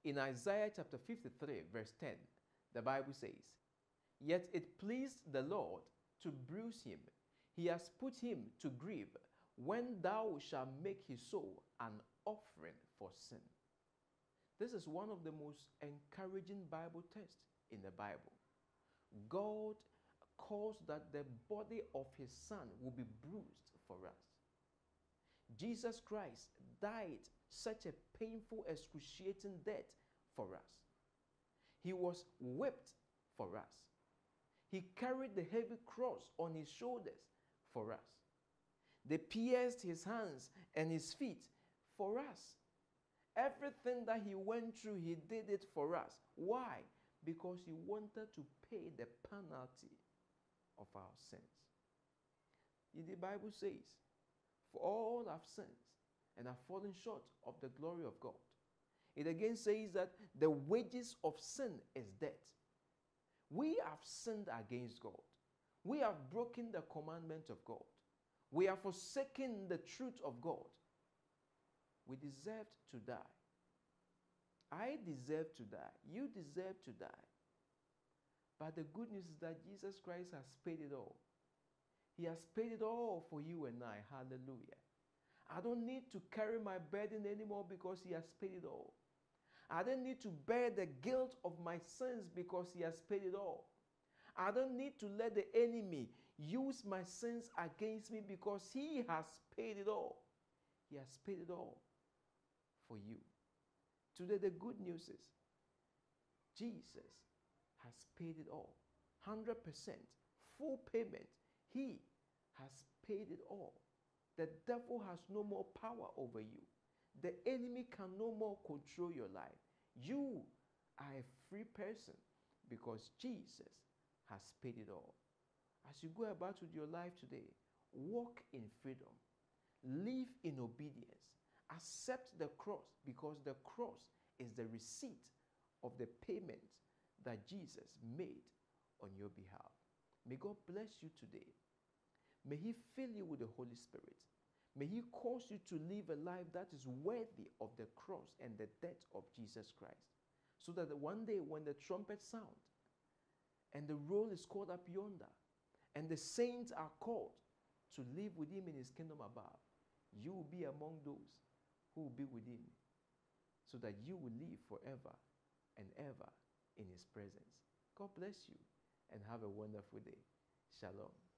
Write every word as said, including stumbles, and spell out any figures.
In Isaiah chapter fifty-three, verse ten, the Bible says, "Yet it pleased the Lord to bruise him. He has put him to grief when thou shalt make his soul an offering for sin." This is one of the most encouraging Bible texts in the Bible. God caused that the body of his son will be bruised for us. Jesus Christ died such a painful, excruciating death for us. He was whipped for us. He carried the heavy cross on his shoulders for us. They pierced his hands and his feet for us. Everything that he went through, he did it for us. Why? Because he wanted to pay the penalty of our sins. The Bible says, "For all have sinned and have fallen short of the glory of God." It again says that the wages of sin is death. We have sinned against God. We have broken the commandment of God. We have forsaken the truth of God. We deserved to die. I deserve to die. You deserve to die. But the good news is that Jesus Christ has paid it all. He has paid it all for you and I. Hallelujah. I don't need to carry my burden anymore because he has paid it all. I don't need to bear the guilt of my sins because he has paid it all. I don't need to let the enemy use my sins against me because he has paid it all. He has paid it all for you. Today the good news is Jesus has paid it all. one hundred percent full payment. He has paid it all. The devil has no more power over you. The enemy can no more control your life. You are a free person because Jesus has paid it all. As you go about with your life today, walk in freedom. Live in obedience. Accept the cross because the cross is the receipt of the payment that Jesus made on your behalf. May God bless you today. May he fill you with the Holy Spirit. May he cause you to live a life that is worthy of the cross and the death of Jesus Christ. So that one day when the trumpet sounds and the roll is called up yonder and the saints are called to live with him in his kingdom above, you will be among those who will be with him so that you will live forever and ever in his presence. God bless you and have a wonderful day. Shalom.